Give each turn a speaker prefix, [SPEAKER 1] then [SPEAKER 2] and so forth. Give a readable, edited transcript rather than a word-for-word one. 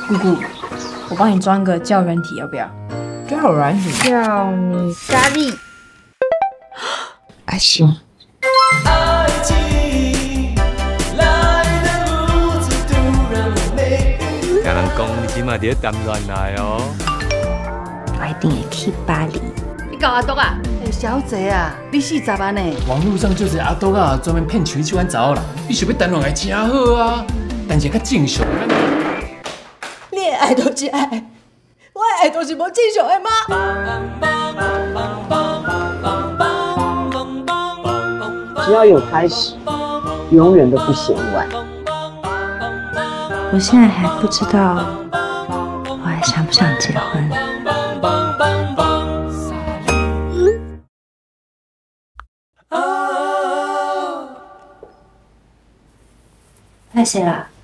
[SPEAKER 1] 姑姑，我帮你装个叫人体，要不要？叫软体，叫你咖喱。
[SPEAKER 2] 阿行。
[SPEAKER 3] 有人讲你今嘛伫咧谈恋爱哦。
[SPEAKER 2] 我一定会去巴黎。
[SPEAKER 4] 你搞阿东啊？小姐啊，你40万呢？
[SPEAKER 5] 网络上就是阿东啊，专门骗取喜欢查某人。你想要谈恋爱真好啊，但是较正常。
[SPEAKER 4] 你的爱就是爱，我的爱就是无正常的吗？
[SPEAKER 6] 只要有开始，永远都不嫌晚。
[SPEAKER 2] 我现在还不知道，我还想不想结婚。拍谁了？